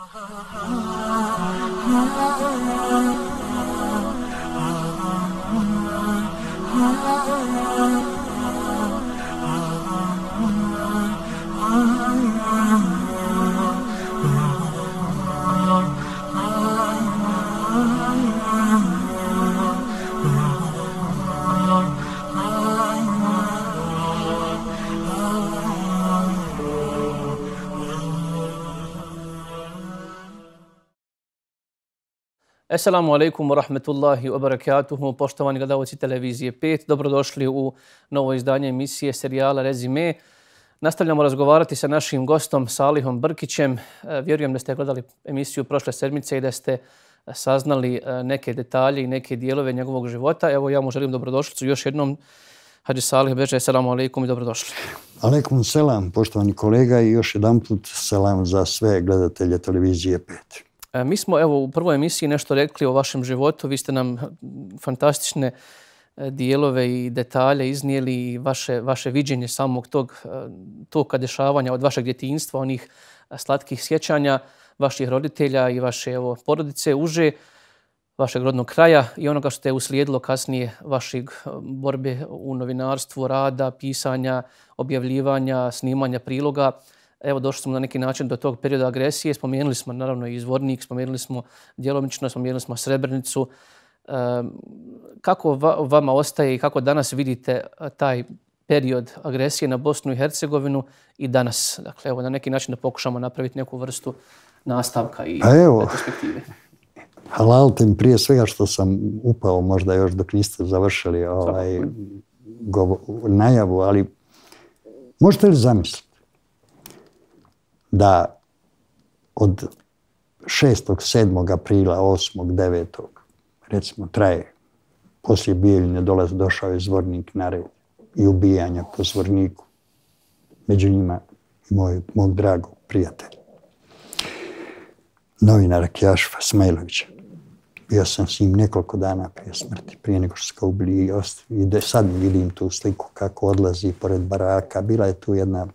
Assalamu alaikum wa rahmetullahi wa barakatuhu. Poštovani gledalci televizije 5, dobrodošli u novo izdanje emisije serijala Rezime. Nastavljamo razgovarati sa našim gostom Salihom Brkićem. Vjerujem da ste gledali emisiju prošle sedmice i da ste saznali neke detalje i neke dijelove njegovog života. Evo ja mu želim dobrodošlicu još jednom. Hadži Salih Beže, assalamu alaikum i dobrodošli. Alaikum selam, poštovani kolega, i još jedanput selam za sve gledatelje televizije 5. Mi smo evo u prvoj emisiji nešto rekli o vašem životu. Vi ste nam fantastične dijelove i detalje iznijeli i vaše viđenje samog tog dešavanja od vašeg djetinjstva, onih slatkih sjećanja vaših roditelja i vaše porodice uže, vašeg rodnog kraja i onoga što je uslijedilo kasnije vašeg borbe u novinarstvu, rada, pisanja, objavljivanja, snimanja priloga. Evo došli smo na neki način do tog perioda agresije. Spomenuli smo naravno i Zvornik, spomenuli smo djelomično, spomenuli smo Srebrenicu. Kako vama ostaje i kako danas vidite taj period agresije na Bosnu i Hercegovinu i danas? Dakle, evo na neki način da pokušamo napraviti neku vrstu nastavka i perspektive. Halaltim prije svega što sam upao, možda još dok niste završili najavu, ali možete li zamisliti da od 6. 7. aprila, 8. 9. recimo traje, poslije Bijeljine došao je Zvornik na red i ubijanja po Zvorniku. Među njima i mog dragog prijatelja, novinara Kjašfa Smajlovića. Bio sam s njim nekoliko dana prije smrti, prije nego što su ga ubili i sad vidim tu sliku kako odlazi pored baraka. Bila je tu jedna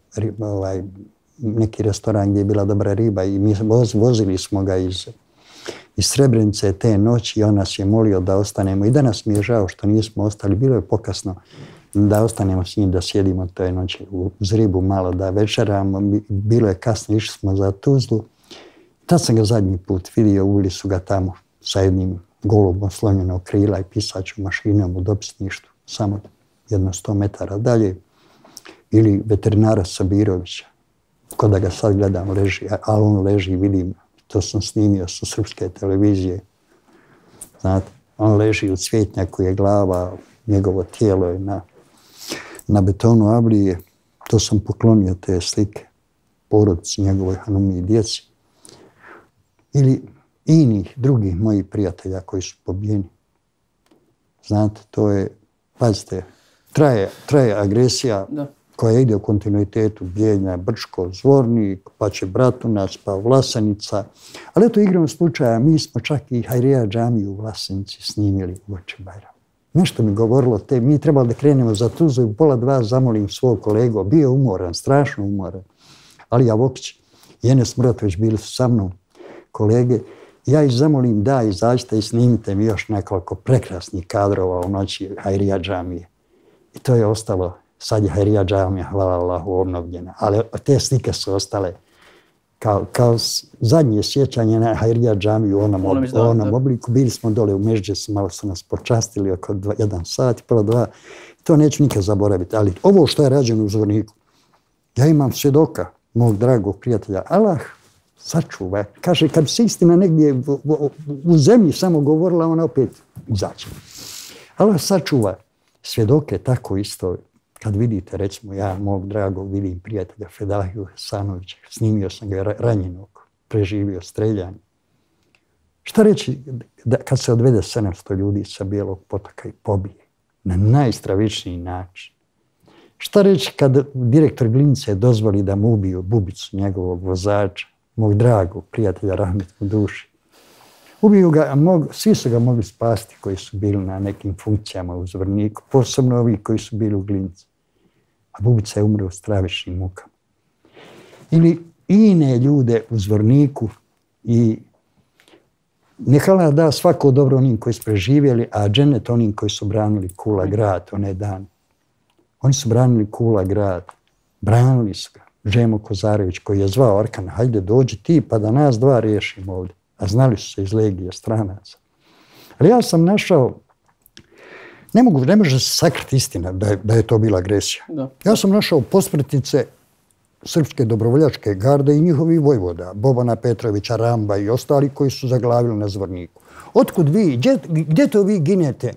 neki restoran gdje je bila dobra riba i mi vozili smo ga iz Srebrenice te noći i on nas je molio da ostanemo. I danas mi je žao što nismo ostali, bilo je pokasno da ostanemo s njim, da sjedimo toj noći uz ribu malo, da večeramo. Bilo je kasno, išli smo za Tuzlu. Tad sam ga zadnji put vidio, uvili su ga tamo sa jednim golubom slonjenog krila i pisaćom mašinom u dopisništvu, samo jedno 100 metara dalje. Ili veterinara Sabirovića, ko da ga sad gledam leži, ali on leži, vidim, to sam snimio sa srpske televizije. Znate, on leži u cvjetnjaku, je glava, njegovo tijelo je na betonu avlije. To sam poklonio te slike porodici, njegovoj hanumi i djeci. Ili inih drugih mojih prijatelja koji su pobijeni. Znate, to je, pazite, traje agresija koja ide u kontinuitetu. Bijeljina, Brčko, Zvornik, pa će Bratunac, pa Vlasenica. Ali eto, igrom slučaja, mi smo čak i Hajrija džamiju u Vlasenici snimili uoči Bajrama. Nešto mi govorilo, mi trebali da krenemo za Tuzlu i u 1:30 zamolim svog kolegu. Bio umoran, strašno umoran. Alija Vokić i Enes Muratović bili su sa mnom kolege. Ja ih zamolim da izađite i snimite mi još nekoliko prekrasnih kadrova u noći Hajrija džamije. I to je ostalo. Sad je Hajrija džamija, hvala Allahu, obnovljena. Ali te slike su ostale kao zadnje sjećanje na Hajrija džamiju u onom obliku. Bili smo dole u Mežđesu, malo su nas počastili oko 1 sat, 1:30. To neću nikad zaboraviti. Ali ovo što je rađeno u Zvorniku, ja imam svjedoka, mog dragog prijatelja, Allah sačuva. Kaže, kad bi se istina negdje u zemlji samo govorila, ona opet izaće. Allah sačuva svjedoke tako isto. Kad vidite, recimo, ja mog dragog vidim prijatelja Fedahiju Hasanovića, snimio sam ga ranjenog, preživio streljanje. Šta reći kad se odvede 700 ljudi sa Bijelog potoka i pobije na najstravičniji način? Šta reći kad direktor Glinice dozvoli da mu ubiju Bubicu, njegovog vozača, mog dragog prijatelja Rahmet mu duši? Ubiju ga, svi su ga mogli spasti koji su bili na nekim funkcijama u Zvorniku, posebno ovi koji su bili u Glinici. A Bubica je umro u stravičnim mukama. Ili ine ljude u Zvorniku I neka Allah da svako dobro onim koji su preživjeli, a džennet onim koji su branili Kula grad one dane. Oni su branili Kula grad. Branili su ga. Žemo Kozarević koji je zvao Arkana, hajde dođi ti pa da nas dva riješimo ovdje. A znali su se iz legije stranaca. Ali ja sam našao, ne može se sakriti istina da je to bila agresija. Da. Ja sam našao posmrtnice srpske dobrovoljačke garde i njihovi vojvoda, Bobana Petrovića, Ramba i ostali koji su zaglavili na Zvorniku. Otkud vi, gdje to vi ginete?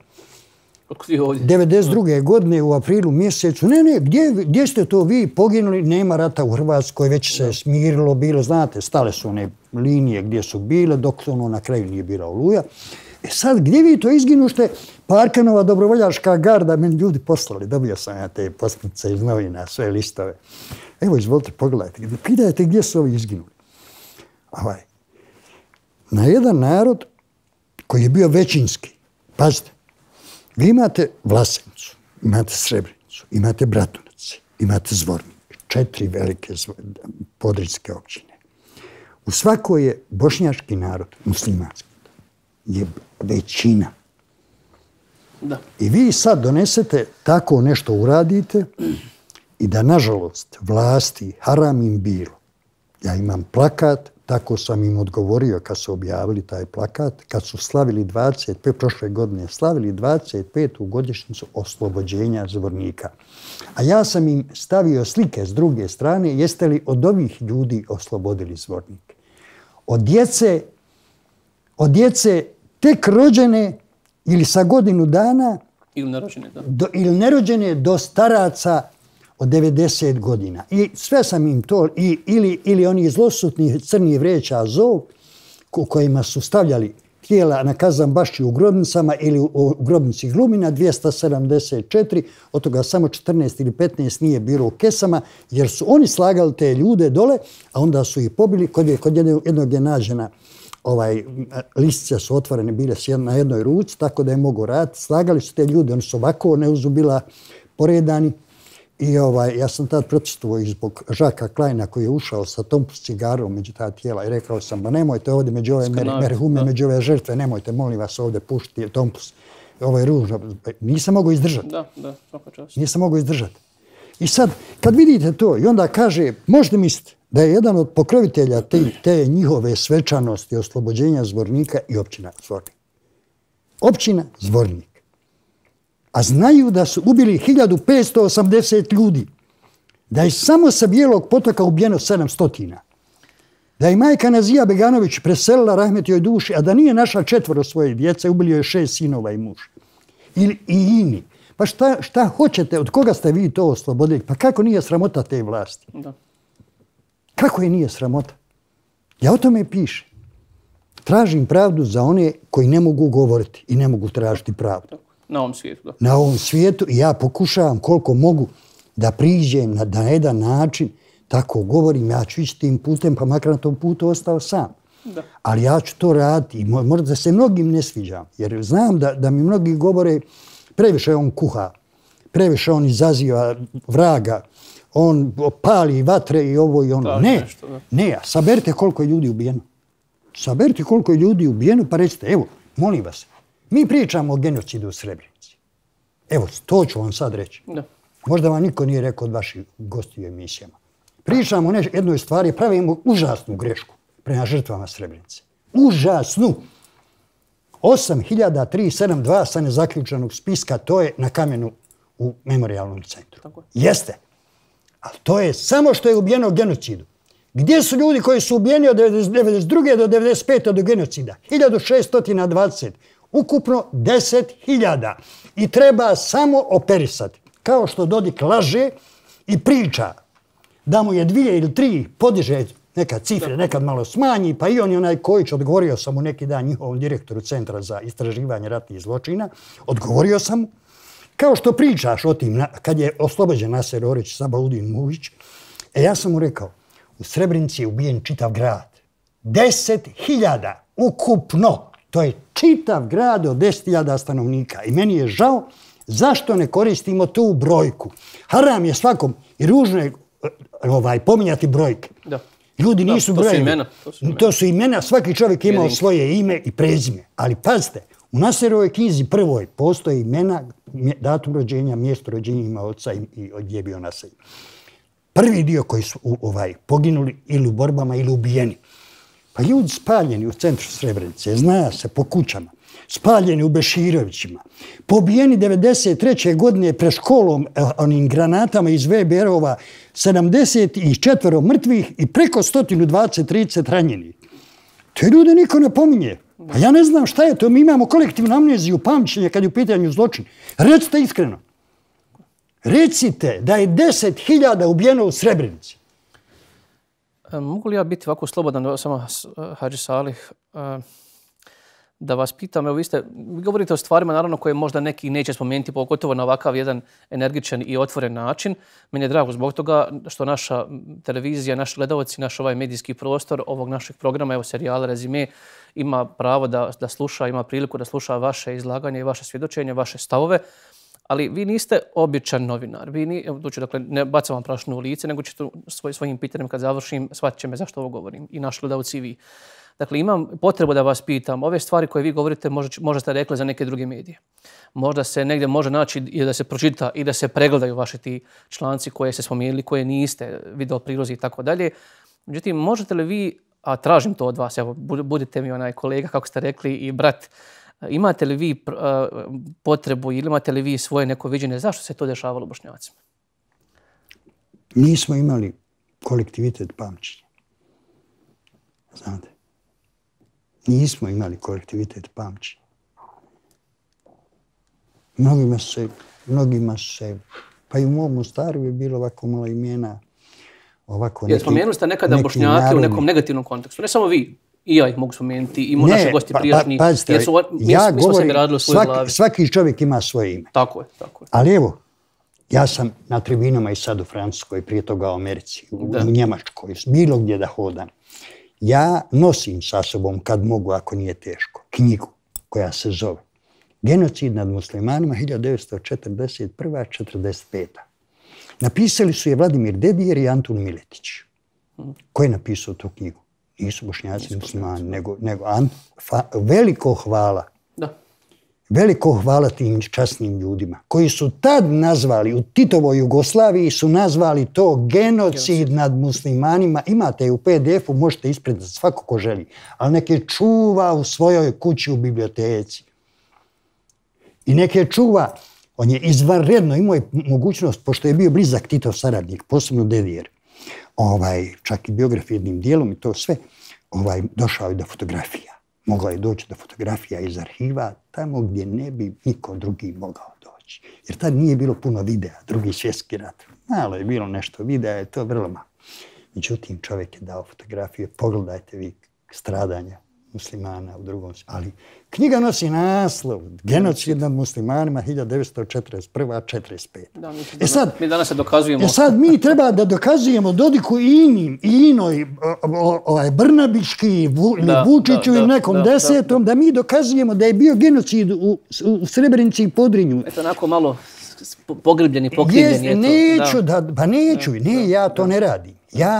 92. godine u aprilu mjesecu. Ne, gdje ste to vi poginuli? Nema rata u Hrvatskoj, već se smirilo bilo, znate, stale su one linije gdje su bile, dok na kraju nije bila Oluja. Sad, gdje vi to izginušte? Pa Arkanova dobrovoljačka garda, meni ljudi poslali, dobio sam ja te posmrtnice iz novina, sve listove. Evo, izvolite, pogledajte, pitajte gdje su ovi izginuli. Na jedan narod koji je bio većinski, pazite, vi imate Vlasenicu, imate Srebrenicu, imate Bratunac, imate Zvornik, 4 velike podrijske općine. U svakoj je bošnjački narod, muslimanski, je većina. Da. I vi sad donesete tako nešto uradite i da, nažalost, vlasti haram im bilo. Ja imam plakat, tako sam im odgovorio kad su objavili taj plakat, kad su slavili prošle godine slavili 25. godišnjicu oslobođenja Zvornika. A ja sam im stavio slike s druge strane, jeste li od ovih ljudi oslobodili Zvornik? Od djece tek rođene ili sa godinu dana ili nerođene do staraca od 90 godina. I sve sam im to, ili oni zlosutni crni vreća zov, kojima su stavljali tijela na Kazan Bašći u grobnicama ili u grobnici Glumina, 274, od toga samo 14 ili 15 nije bilo u kesama, jer su oni slagali te ljude dole, a onda su ih pobili. Kod jednog je nađena, listice su otvorene bile na jednoj ruci, tako da je mogo raditi. Slagali su te ljude, oni su ovako neuzubila poredani. I ja sam tad protestovao i zbog Žaka Klajna koji je ušao sa tompus cigarom među ta tijela i rekao sam, ba nemojte ovdje među ove merhume, među ove žrtve, nemojte, molim vas, ovdje pušiti tompus. Ovo je ružno. Nisam mogao izdržati. Da, svaka čast. Nisam mogao izdržati. I sad, kad vidite to i onda kaže, možete misliti da je jedan od pokrovitelja te njihove svečanosti oslobođenja Zvornika i općina Zvornik. Općina Zvornik. A znaju da su ubili 1580 ljudi. Da je samo sa Bijelog potoka ubijeno 700. Da je majka Nazija Beganović preselila rahmetijoj duši, a da nije našla 4 svoje djece, ubili joj 6 sinova i muž. I ini. Pa šta hoćete, od koga ste vi to oslobodili? Pa kako nije sramota te vlasti? Da. Kako je nije sramota? Ja o tome pišem. Tražim pravdu za one koji ne mogu govoriti i ne mogu tražiti pravdu. Na ovom svijetu, da. Na ovom svijetu i ja pokušavam koliko mogu da priđem na jedan način, tako govorim, ja ću ići tim putem, pa makar na tom putu ostao sam. Da. Ali ja ću to raditi i možda se mnogim ne sviđam, jer znam da mi mnogi govore previše on kuha, previše on izaziva vraga, on pali vatre i ovo i ono. Ne, saberite koliko je ljudi ubijeno. Saberite koliko je ljudi ubijeno, pa recite, evo, molim vas, mi pričamo o genocidu u Srebrenici. Evo, to ću vam sad reći. Da. Možda vam niko nije rekao od vaših gostiju emisijama. Pričamo o jednoj stvari, pravimo užasnu grešku prema žrtvama Srebrenice. Užasnu. 8372 sa nezaključenog spiska, to je na kamenu u memorijalnom centru. Tako. Jeste. Ali to je samo što je ubijeno u genocidu. Gdje su ljudi koji su ubijeni od 1992. do 1995. do genocida? 1620. Ukupno 10.000. I treba samo operisati. Kao što Dodik laže i priča da mu je 2 ili 3 podiže nekad cifre, nekad malo smanji, pa i on je onaj Kojić, odgovorio sam mu neki dan njihovom direktoru Centra za istraživanje ratnih zločina, odgovorio sam mu, kao što pričaš o tim, kad je oslobođen Naser Orić, Sabaudin Muhić, ja sam mu rekao, u Srebrenici je ubijen čitav grad. 10.000 ukupno. To je čitav grad od 10.000 stanovnika. I meni je žao zašto ne koristimo tu brojku. Haram je svakom i ružno je pominjati brojke. Da. Ljudi nisu brojevi. To su imena. Svaki čovjek je imao svoje ime i prezime. Ali pazite, u Naserovoj knjizi prvoj postoje imena, datum rođenja, mjesto rođenja ima oca i gdje je bio naseljen. Prvi dio koji su poginuli ili u borbama ili ubijeni. Pa ljudi spaljeni u centru Srebrenice, zna se po kućama, spaljeni u Beširovićima, pobijeni 1993. godine pred školom onim granatama iz VBR-ova, 74 mrtvih i preko 120-30 ranjenih. Te ljude niko ne pominje. Pa ja ne znam šta je to. Mi imamo kolektivnu amneziju, pamćenje kad je u pitanju zločin. Recite iskreno. Recite da je 10.000 ubijeno u Srebrenici. Mogu li ja biti ovako slobodan, samo Hadži Salih, da vas pitam, evo vi govorite o stvarima naravno koje možda neki neće spomenuti, pogotovo na ovakav jedan energičan i otvoren način. Meni je drago zbog toga što naša televizija, naši gledalci, naš ovaj medijski prostor ovog našeg programa, evo serijala Rezime, ima pravo da sluša, ima priliku da sluša vaše izlaganje i vaše svjedočenje, vaše stavove. Ali vi niste običan novinar. Dakle, ne bacam vam prašnu u lice, nego ćete svojim pitanjem kad završim, shvatit će me zašto ovo govorim. I naši gledalci i vi. Dakle, imam potrebu da vas pitam, ove stvari koje vi govorite možda ste rekli za neke druge medije. Možda se negdje može naći i da se pročita i da se pregledaju vaši ti članci koje ste spomenuli, koje niste, video prilozi i tako dalje. Međutim, možete li vi, a tražim to od vas, evo, budite mi onaj kolega, kako ste rekli, i brat, imate li vi potrebu ili imate li vi svoje neko viđenje zašto se to dešavalo Bošnjacima? Nismo imali kolektivitet pamćenja. Znate? Nismo imali kolektivitet pamćenja. Mnogima se, pa i u mom Mostaru je bilo ovako malo imena, ovako neki... Spomenuli ste nekada Bošnjake u nekom negativnom kontekstu, ne samo vi. I ja ih mogu spomenuti, i naši gosti prijašnji. Pazite, ja govorim, svaki čovjek ima svoje ime. Tako je. Ali evo, ja sam na tribinama i sad u Francuskoj, prije toga u Americi, u Njemačkoj, bilo gdje da hodam. Ja nosim sa sobom, kad mogu, ako nije teško, knjigu koja se zove Genocid nad muslimanima 1941-1945. Napisali su je Vladimir Dedijer i Antun Miletić. Ko je napisao tu knjigu? Nisu Bošnjaci muslimani, nego veliko hvala. Veliko hvala tim časnim ljudima koji su tad nazvali, u Titovoj Jugoslaviji su nazvali to genocid nad muslimanima. Imate je u PDF-u, možete ispred svako ko želi, ali neke čuva u svojoj kući u biblioteci. I neke čuva, on je izvanredno imao mogućnost, pošto je bio blizak Titov saradnik, posebno Dedijer, čak i biograf jednim dijelom i to sve, došao je do fotografija. Mogla je doći do fotografija iz arhiva tamo gdje ne bi niko drugi mogao doći. Jer tad nije bilo puno videa, Drugi svjetski rat. Malo je bilo nešto videa, je to vrlo malo. Međutim, čovjek je dao fotografije, pogledajte vi stradanja muslimana u drugom svijetu. Ali knjiga nosi naslov Genocid nad muslimanima 1941-1945. Mi danas se dokazujemo. Sad mi treba da dokazujemo Dodiku i Inoj, Brnabićki, Vučiću i nekom desetom, da mi dokazujemo da je bio genocid u Srebrenici i Podrinju. Eto, onako malo pogrbljeni, pokrivljeni. Neću, ja to ne radim.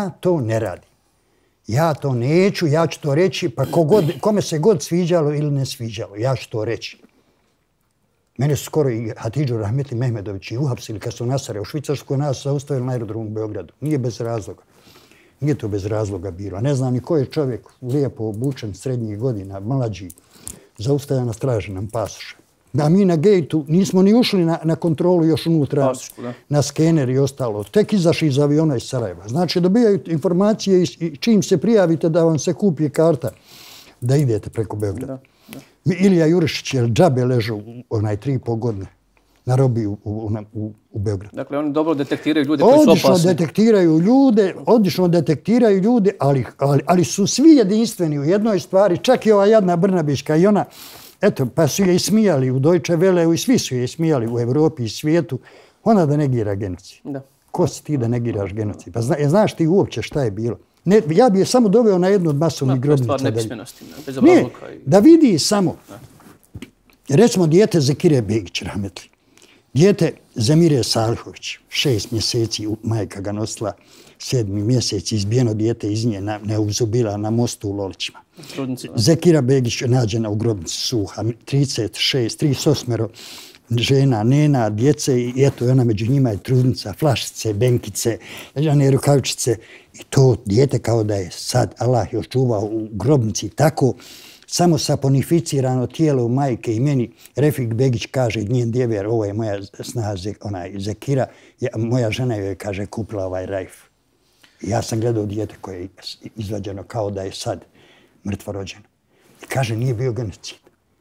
Ja to neću, ja ću to reći, pa kome se god sviđalo ili ne sviđalo, ja ću to reći. Mene su skoro i Hatidžu Rahmetli Mehmedović i uhapsili kad su Nasare u Švicarskoj, nas zaustavili na aerodromu u Beogradu. Nije bez razloga. Nije to bez razloga bilo. Ne znam ni ko je čovjek lijepo obučen srednjih godina, mlađi, zaustavlja na straži nam pasoša. Da mi na gejtu nismo ni ušli na kontrolu još unutra, na skener i ostalo. Tek izašli iz aviona iz Sarajeva. Znači, dobijaju informacije i čim se prijavite da vam se kupi karta da idete preko Beograda. Ilija Jurišić je džabe ležao 3,5 godine na robiju u Beogradu. Dakle, oni dobro detektiraju ljude koji su opasni. Odlično detektiraju ljude, ali su svi jedinstveni u jednoj stvari. Čak i ova jadna Brnabićka i ona. Eto, pa su je ismijali u Deutsche Welleu i svi su je ismijali u Evropi i svijetu. Ona da negira genocid. Ko si ti da negiraš genocid? Pa znaš ti uopće šta je bilo? Ja bi je samo doveo na jednu od masovnih grobnica. Stvar nepismenosti, bez obrazluka. Da vidi samo, recimo dijete Zekire Begić Rahmetli, dijete Zemire Salihović, 6 mjeseci majka ga nosila 7. mjesec, izbijeno dijete iz nje, neuzubila na mostu u Lolićima. Zekira Begić nađena u grobnici suha, 38 žena, nena, djece i eto ona među njima je trudnica, flašice, benkice, one rukavičice i to dijete kao da je sad Allah još čuvao u grobnici tako samo saponificirano tijelo majke i meni Refik Begić kaže, njen djever, ovo je moja snaha Zekira, moja žena joj kaže kupila ovaj rajf. Ja sam gledao dijete koje je izvađeno kao da je sad mrtvo rođeno. I kaže, nije bio genocid.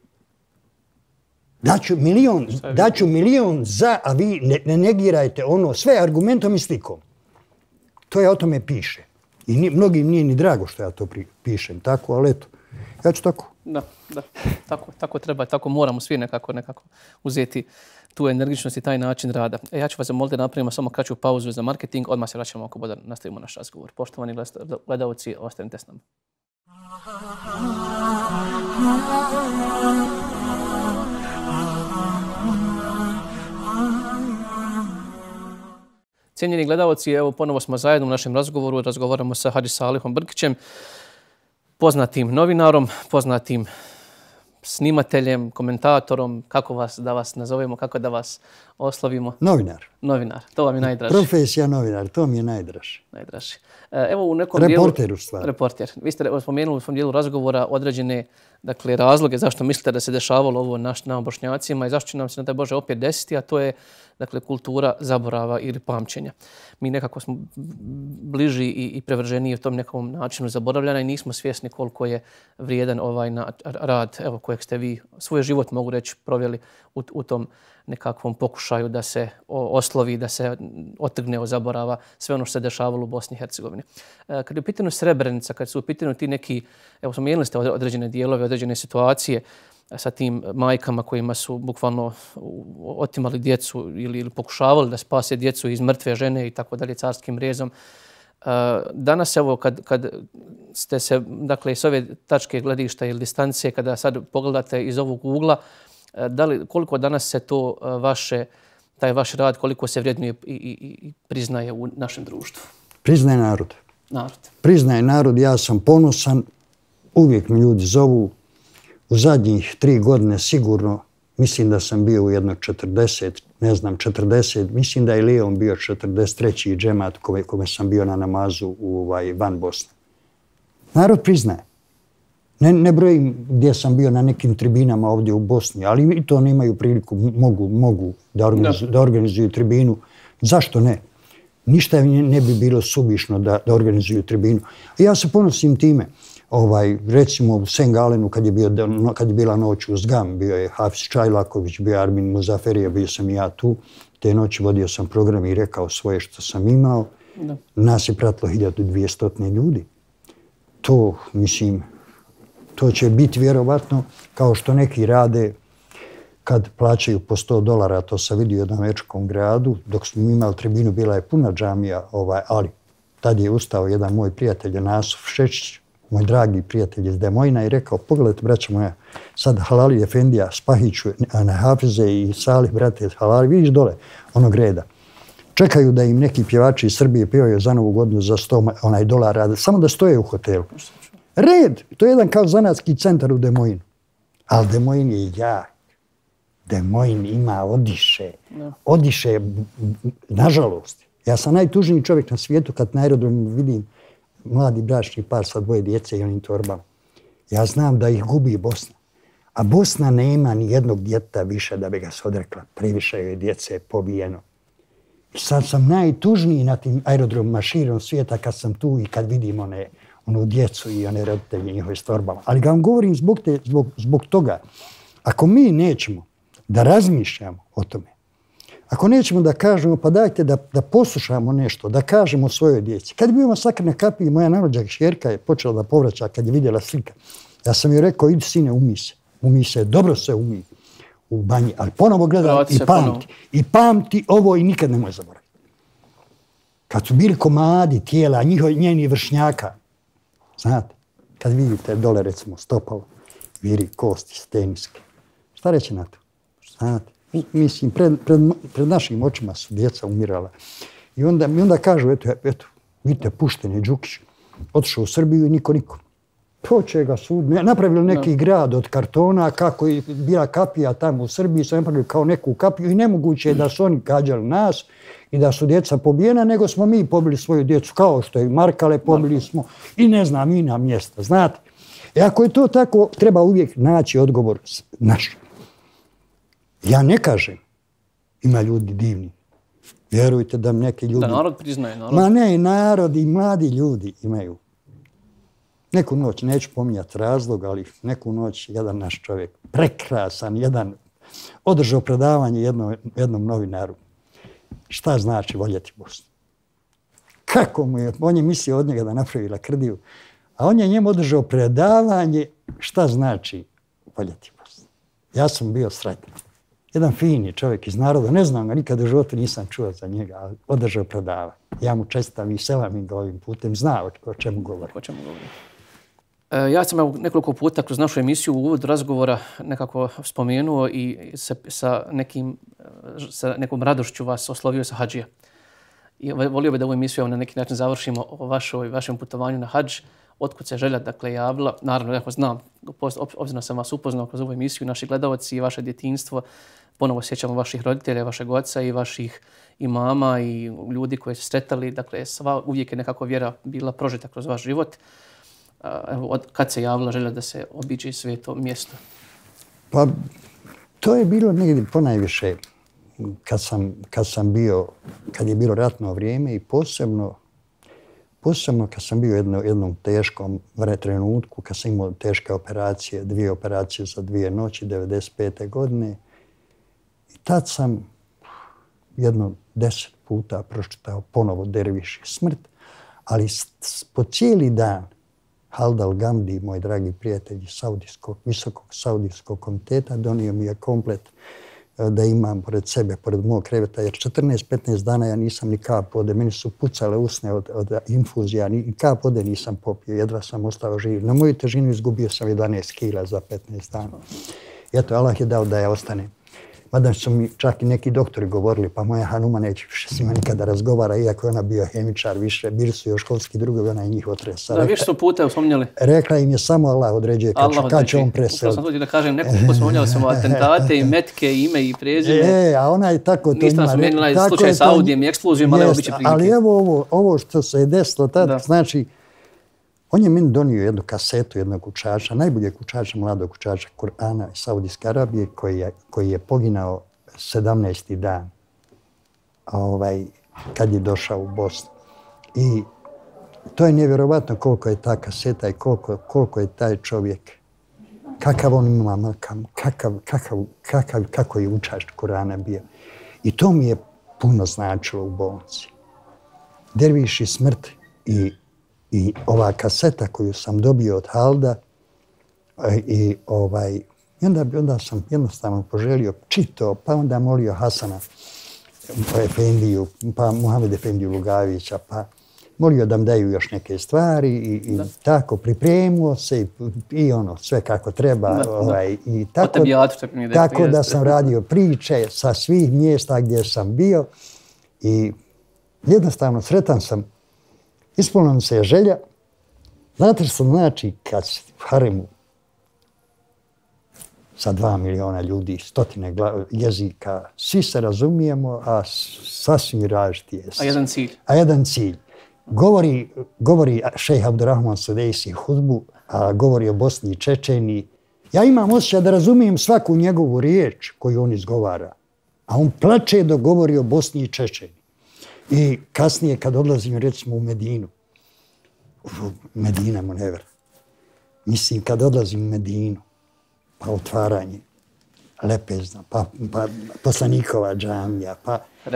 Daću milion za, a vi ne negirajte ono sve argumentom i slikom. To ja o tome piše. I mnogim nije ni drago što ja to pišem. Tako, ali eto, ja ću tako. Da. Tako treba, tako moramo svi nekako uzeti tu energičnost i taj način rada. Ja ću vas zamoliti da napravimo samo kraću pauzu za marketing. Odmah se vraćamo ako bude nastavimo naš razgovor. Poštovani gledalci, ostanite s nama. Cijenjeni gledalci, evo ponovo smo zajedno u našem razgovoru. Razgovaramo sa Hadži Salihom Brkićem, poznatim novinarom, poznatim snimateljem, komentatorom, kako da vas nazovemo, kako da vas oslovimo? Novinar, to vam je najdraže. Profesija novinar, to mi je najdraže. Evo u nekom reporter u stvari. Reporter. Vi ste spomenuli u svom dijelu razgovora određene razloge zašto mislite da se dešavalo ovo nama Bošnjacima i zašto će nam se, ne daj Bože, opet desiti, a to je kultura zaborava ili pamćenja. Mi nekako smo bliži i prevrženiji u tom nekom načinu zaboravljanja i nismo svjesni koliko je vrijedan ovaj rad kojeg ste vi svoj život, mogu reći, proveli u tom nekakvom pokušaju da se oslovi, da se otrgne od zaborava sve ono što se dešavalo u Bosni i Hercegovini. Kad je u pitanju Srebrenica, kad su u pitanju ti neki, evo spomenuli ste određene dijelove, određene situacije sa tim majkama kojima su bukvalno otimali djecu ili pokušavali da spase djecu iz mrtve žene i tako dalje carskim rezom. Danas, evo, kad ste se, dakle, s ove tačke gledišta ili distance, kada sad pogledate iz ovog ugla, koliko danas se to taj vaš rad, koliko se vrednuje i priznaje u našem društvu? Priznaje narod. Priznaje narod, ja sam ponosan, uvijek mi ljudi zovu. U zadnjih 3 godine sigurno, mislim da sam bio u jednog 40, mislim da je Leon bio 43. džemat kome sam bio na namazu van Bosne. Narod priznaje. Ne brojim gdje sam bio na nekim tribinama ovdje u Bosni, ali i to nemaju priliku, mogu da organizuju tribinu. Zašto ne? Ništa ne bi bilo suvišno da organizuju tribinu. Ja se ponosim time. Recimo u Sengalenu kad je bila noć uz Gam, bio je Hafiz Čajlaković, bio je Armin Muzaferija, bio sam i ja tu. Te noći vodio sam program i rekao svoje što sam imao. Nas je pratilo 1200 ljudi. To, mislim, to će biti vjerovatno kao što neki rade kad plaćaju po $100, to sam vidio u jednom američkom gradu. Dok smo imali tribinu, bila je puna džamija, ali tad je ustao jedan moj prijatelj, Nasuf Šečić, moj dragi prijatelj iz Demojna i rekao, pogledajte, braća moja, sad Halali Efendija, Spahiću, Hafize i Salih, brate, Halali, vidiš dole onog reda. Čekaju da im neki pjevači iz Srbije pjevaju za Novu godinu za $100 samo da stoje u hotelu. Red! To je jedan kao zanatski centar u Demojnu. Ali Demojn je jak. Demojn ima odiše, nažalost. Ja sam najtužniji čovjek na svijetu kad na aerodromu vidim mladi bračni par sa 2 djece i onim torbama. Ja znam da ih gubi Bosna. A Bosna nema ni jednog djeteta više da bi ga se odrekla. Previše je djece pobijeno. I sad sam najtužniji na tim aerodromima širom svijeta kad sam tu i kad vidim onu djecu i one roditelje njihove s torbama. Ali ga vam govorim zbog toga. Ako mi nećemo da razmišljamo o tome, ako nećemo da kažemo, pa dajte da poslušamo nešto, da kažemo svojoj djeci. Kad je bio masakr na Kapiji, moja najmlađa kćerka je počela da povraća kad je vidjela slika. Ja sam joj rekao, idi sine, umij se, dobro se umij u banji, ali ponovo gledaj i pamti ovo i nikad nemoj zaboraviti. Kad su bili komadi tijela, njeni vršnjaka, znate, kad vidite dole recimo stopalo, viri kosti, steniske, šta reći na to? Znate, mislim, pred našim očima su djeca umirala. I onda kažu, eto, Vidite, pušten je Đukić. Otišao u Srbiju i niko. To će ga sud. Napravili neki grad od kartona, kako je bila kapija tamo u Srbiji, su napravili kao neku kapiju i nemoguće je da su oni gađali nas i da su djeca pobijena, nego smo mi pobili svoju djecu, kao što je Markale pobili smo i ne znam, i na mjesta, znate. I ako je to tako, treba uvijek naći odgovor naš. Ja ne kažem, ima ljudi divni. Vjerujte da neki ljudi... Da narod priznaje, narod. Ma ne, i narod i mladi ljudi imaju. Neku noć, neću pominjati razlog, ali neku noć jedan naš čovjek, prekrasan, održao predavanje jednom novinaru. Šta znači voljeti Bosnu? Kako mu je, on je mislio od njega da napravi lakrdiju, a on je njemu održao predavanje šta znači voljeti Bosnu. Ja sam bio sretan. Jedan fini čovjek iz naroda, ne znam ga, nikad u životu nisam čuo za njega, ali održao predavanje. Ja mu čestitam i selam ga ovim putem, zna o čemu govori. Ja sam nekoliko puta kroz našu emisiju u uvodu razgovora nekako spomenuo i sa nekom radošću vas oslovio sa hadžija. I volio bih da ovu emisiju na neki način završimo o vašem putovanju na hadž. Otkud se želja javila. Naravno, ja znam, obzirom sam vas upoznao kroz ovu emisiju, naši gledalci i vaše djetinjstvo. Ponovo sjećamo vaših roditelja, vašeg oca i vaših i mama i ljudi koje ste sretali. Dakle, uvijek je nekako vjera bila prožeta kroz vaš život. Evo, kad se javila želja da se obiđe sve to mjesto? Pa, to je bilo negdje ponajviše kad je bilo ratno vrijeme i posebno kad sam bio u jednom teškom trenutku, kad sam imao teške operacije, 2 operacije za 2 noći, 95. godine. I tad sam 10 puta pročitao ponovo Derviš i smrt, ali po cijeli dan Haldal Gamdi, moj dragi prijatelj iz Visokog saudijskog komiteta, donio mi je komplet da imam pored sebe, pored mog kreveta, jer 14-15 dana ja nisam ni kap vode. Meni su pucale usne od infuzija, ni kap vode nisam popio, jedva sam ostao živ. Na moju težinu izgubio sam 11 kila za 15 dana. I eto, Allah je dao da ja ostanem. Mada su mi čak i neki doktori govorili, pa moja Hanuma neće više s njima nikada razgovara, iako je ona biohemičar više, bili su još školski drugovi, ona je njih otresa. Da, više su puta uspominjali. Rekla im je samo Allah određuje kad će on preseliti. Upravo sam da kažem, nekoliko spominjali smo atentate i metke, ime i prezime. A ona je tako to ima. Niste spomenula slučaj sa Audijem i eksplozijom, ali evo bit će prilike. Ali evo ovo što se je desilo tada, znači, on je meni donio jednu kasetu jednog učača, najboljeg učača, mladog učača Kur'ana iz Saudijske Arabije, koji je poginao 17. dan kad je došao u Bosnu. I to je nevjerovatno koliko je ta kaseta i koliko je taj čovjek, kakav on ima makam, kako je učač Kur'ana bio. I to mi je puno značilo u bolnici. Derviš i smrt i ova kaseta koju sam dobio od Halda i onda sam jednostavno poželio čito, pa onda molio Hasana Efendiju, pa Muhamed Efendiju Lugavića, pa molio da mi daju još neke stvari i tako pripremio se i ono sve kako treba. I tako da sam radio priče sa svih mjesta gdje sam bio i jednostavno sretan sam. Ispunila mi se je želja. Znate što znači kad si u haremu sa 2 miliona ljudi, 100 jezika, svi se razumijemo, a sasvim različiti jezici. A jedan cilj. Govori šejh Abdurrahman Sudejsi hudbu, a govori o Bosni i Čečeniji. Ja imam osjećaj da razumijem svaku njegovu riječ koju on izgovara, a on plače dok govori o Bosni i Čečeniji. I kasnije kad odlazim recimo u Medinu, Medina Munevera, mislim kad odlazim u Medinu, pa otvaranje, lepezna, pa poslanikova džamija, pa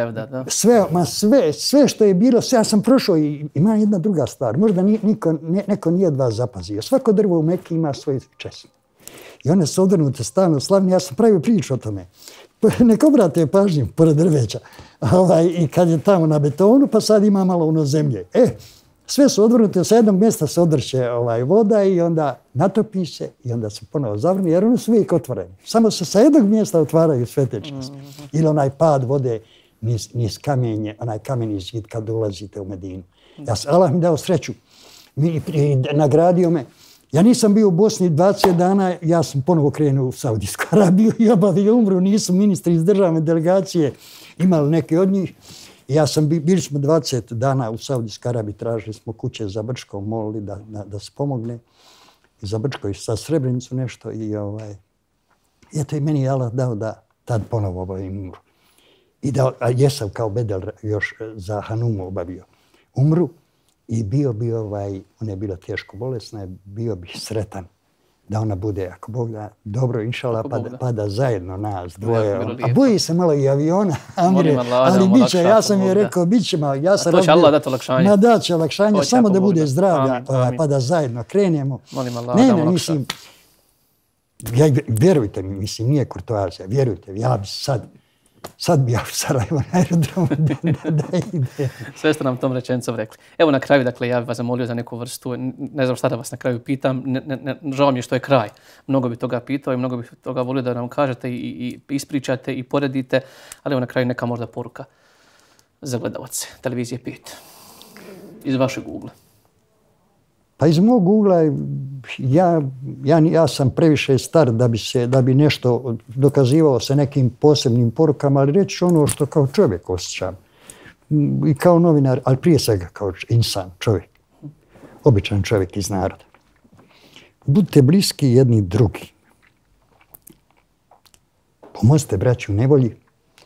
sve što je bilo, sve ja sam prošao i ima jedna druga stvar, možda neko nije od vas zapazio. Svako drvo u Meki ima svoj česme. I one su odvrnute stalno slavne, ja sam pravio priču o tome. Nek obrate pažnju pored drveća. I kad je tamo na betonu, pa sad ima malo ono zemlje. Sve su odvrnute, sa jednog mjesta se odrće voda i onda natopi se i onda se ponovo zavrni, jer one su uvijek otvorene. Samo se sa jednog mjesta otvaraju sve te česme. Ili onaj pad vode niz kamenje, onaj kameni zid kad ulazite u Medinu. Allah mi dao sreću. Nagradio me. Ja nisam bio u Bosni 20 dana, ja sam ponovo krenuo u Saudijsku Arabiju i obavio umru. Nisu ministri iz državne delegacije imali neke od njih. Bili smo 20 dana u Saudijskoj Arabiji, tražili smo kuće za Brčko, molili da se pomogne. I za Brčko i sa Srebrenicu nešto. I eto i meni je Allah dao da tad ponovo obavim umru. A jesam kao bedel još za Hanumu obavio umru. I ona je bila teško bolesna, bio bih sretan da ona bude, ako Bog da, dobro, inšala, pa da zajedno nas dvoje. A boji se malo i aviona, Amire, ali bit će, ja sam joj rekao, bit će malo, ja sam to će Allah dati olakšanje. Ma da će olakšanje, samo da bude zdravlja, pa da zajedno krenemo. Molim Allah da mu olakša. Vjerujte mi, mislim, nije kurtoazija, vjerujte mi, ja bi sad bi ja u Sarajevo na aerodromu da ide. Sve ste nam tom rečenicom rekli. Evo na kraju, dakle, ja bih vas zamolio za neku vrstu, ne znam šta da vas na kraju pitam, žao mi je što je kraj. Mnogo bi toga pitao i mnogo bi toga volio da nam kažete i ispričate i poredite, ali evo na kraju neka možda poruka za gledalce televizije 5 iz vašeg ugla. Pa iz mog ugla ja sam previše star da bi nešto dokazivao sa nekim posebnim porukama, ali reći ono što kao čovjek osjećam. I kao novinar, ali prije svega kao insan, čovjek. Običan čovjek iz naroda. Budite bliski jedni drugi. Pomozite braći u nevolji.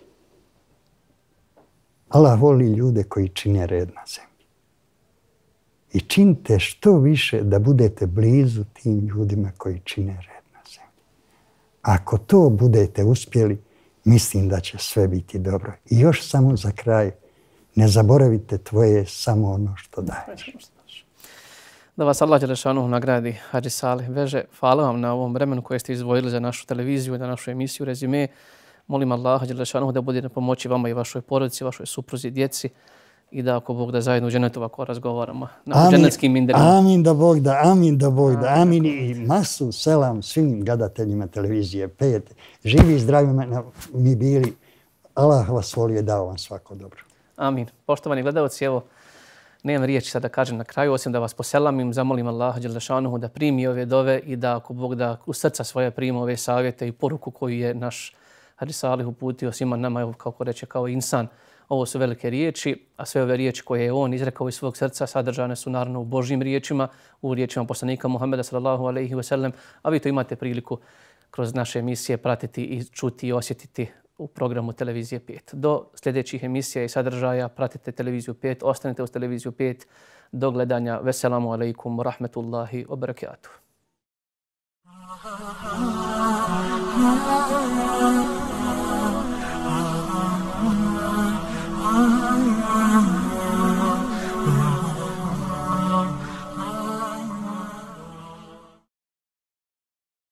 Allah voli ljude koji čine red na zemlji. I činite što više da budete blizu tim ljudima koji čine red na zemlji. Ako to budete uspjeli, mislim da će sve biti dobro. I još samo za kraj, ne zaboravite tvoje samo ono što daješ. Da vas Allah dželešanu nagradi, Hadži Salih Veže. Hvala vam na ovom vremenu koje ste izdvojili za našu televiziju i za našu emisiju Rezime. Molim Allaha dželešanu da bude na pomoći vama i vašoj porodici, vašoj supruzi, djeci. I da ako Bog da zajedno u dženetu ovako razgovaramo na dženetskim minderima. Amin da Bog da, amin da Bog da, amin i masu selam svim gledateljima televizije 5. Živi i zdravi mi bili. Allah vas volio i dao vam svako dobro. Amin. Poštovani gledalci, evo, nemam riječi sad da kažem na kraju, osim da vas poselamim, zamolim Allaha dželešanuhu da primi ove dove i da ako Bog da u srca svoje prima ove savjete i poruku koju je naš Hadži Salih uputio svima nama, evo, kako reče, kao insan. Ovo su velike riječi, a sve ove riječi koje je on izrekao iz svog srca sadržane su naravno u Božjim riječima, u riječima poslanika Muhameda sallallahu alejhi ve sellem, a vi to imate priliku kroz naše emisije pratiti i čuti i osjetiti u programu Televizije 5. Do sljedećih emisija i sadržaja pratite Televiziju 5, ostanite uz Televiziju 5. Do gledanja. Veselamu alejkum wa rahmetullahi wa barakatuh.